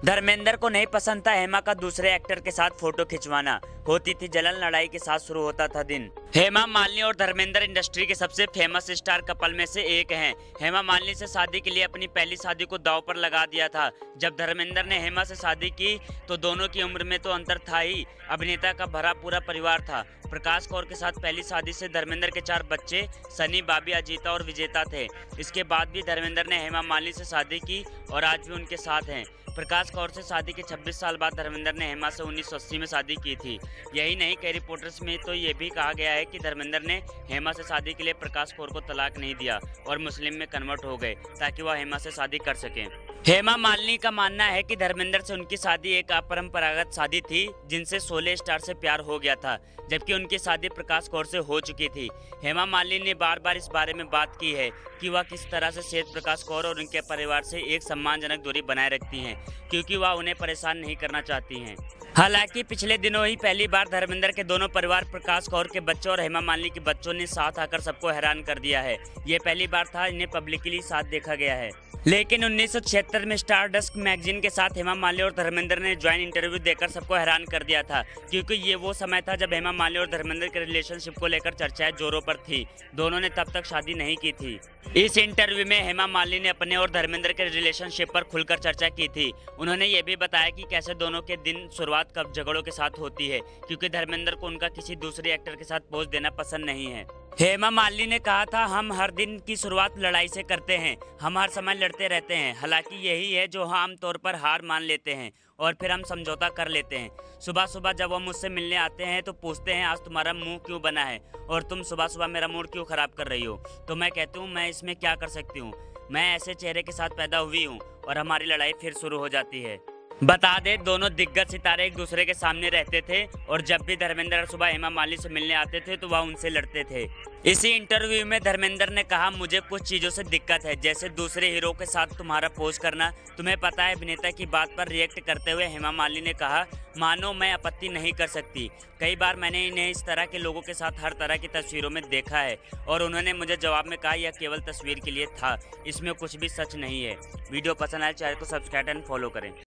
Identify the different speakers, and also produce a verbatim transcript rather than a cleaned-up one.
Speaker 1: धर्मेंद्र को नहीं पसंद था हेमा का दूसरे एक्टर के साथ फोटो खिंचवाना। होती थी जलन, लड़ाई के साथ शुरू होता था दिन। हेमा मालिनी और धर्मेंद्र इंडस्ट्री के सबसे फेमस स्टार कपल में से एक हैं। हेमा मालिनी से शादी के लिए अपनी पहली शादी को दांव पर लगा दिया था। जब धर्मेंद्र ने हेमा से शादी की तो दोनों की उम्र में तो अंतर था ही। अभिनेता का भरा पूरा परिवार था। प्रकाश कौर के साथ पहली शादी से धर्मेंद्र के चार बच्चे सनी, बाबी, अजीता और विजेता थे। इसके बाद भी धर्मेंद्र ने हेमा मालिनी से शादी की और आज भी उनके साथ हैं। प्रकाश कौर से शादी के छब्बीस साल बाद धर्मेंद्र ने हेमा से उन्नीस सौ अस्सी में शादी की थी। यही नहीं, कई रिपोर्टर्स में तो ये भी कहा गया है कि धर्मेंद्र ने हेमा से शादी के लिए प्रकाश कौर को तलाक नहीं दिया और मुस्लिम में कन्वर्ट हो गए ताकि वह हेमा से शादी कर सकें। हेमा मालिनी का मानना है कि धर्मेंद्र से उनकी शादी एक अपरंपरागत शादी थी जिनसे शोले स्टार से प्यार हो गया था, जबकि उनकी शादी प्रकाश कौर से हो चुकी थी। हेमा मालिनी ने बार बार इस बारे में बात की है कि वह किस तरह से सेठ प्रकाश कौर और उनके परिवार से एक सम्मानजनक दूरी बनाए रखती हैं, क्योंकि वह उन्हें परेशान नहीं करना चाहती हैं। हालांकि पिछले दिनों ही पहली बार धर्मेंद्र के दोनों परिवार, प्रकाश कौर के बच्चों और हेमा मालिनी के बच्चों ने साथ आकर सबको हैरान कर दिया है। ये पहली बार था इन्हें पब्लिकली साथ देखा गया है। लेकिन उन्नीस सौ छिहत्तर में स्टारडस्ट मैगजीन के साथ हेमा मालिनी और धर्मेंद्र ने ज्वाइन इंटरव्यू देकर सबको हैरान कर दिया था, क्योंकि ये वो समय था जब हेमा मालिनी और धर्मेंद्र के रिलेशनशिप को लेकर चर्चाएं जोरों पर थी। दोनों ने तब तक शादी नहीं की थी। इस इंटरव्यू में हेमा मालिनी ने अपने और धर्मेंद्र के रिलेशनशिप पर खुलकर चर्चा की थी। उन्होंने ये भी बताया कि कैसे दोनों के दिन शुरुआत कब झगड़ों के साथ होती है, क्योंकि धर्मेंद्र को उनका किसी दूसरे एक्टर के साथ पोज देना पसंद नहीं है। हेमा मालिनी ने कहा था, हम हर दिन की शुरुआत लड़ाई से करते हैं, हम हर समय लड़ते रहते हैं। हालांकि यही है जो हम आमतौर पर हार मान लेते हैं और फिर हम समझौता कर लेते हैं। सुबह सुबह जब वो मुझसे मिलने आते हैं तो पूछते हैं, आज तुम्हारा मुंह क्यों बना है और तुम सुबह सुबह मेरा मूड क्यों खराब कर रही हो। तो मैं कहती हूँ, मैं इसमें क्या कर सकती हूँ, मैं ऐसे चेहरे के साथ पैदा हुई हूँ। और हमारी लड़ाई फिर शुरू हो जाती है। बता दे, दोनों दिग्गज सितारे एक दूसरे के सामने रहते थे और जब भी धर्मेंद्र सुबह हेमा मालिनी से मिलने आते थे तो वह उनसे लड़ते थे। इसी इंटरव्यू में धर्मेंद्र ने कहा, मुझे कुछ चीज़ों से दिक्कत है, जैसे दूसरे हीरो के साथ तुम्हारा पोज करना। तुम्हें पता है, अभिनेता की बात पर रिएक्ट करते हुए हेमा मालिनी ने कहा, मानो मैं आपत्ति नहीं कर सकती। कई बार मैंने इन्हें इस तरह के लोगों के साथ हर तरह की तस्वीरों में देखा है और उन्होंने मुझे जवाब में कहा, यह केवल तस्वीर के लिए था, इसमें कुछ भी सच नहीं है। वीडियो पसंद आए चैनल को सब्सक्राइब एंड फॉलो करें।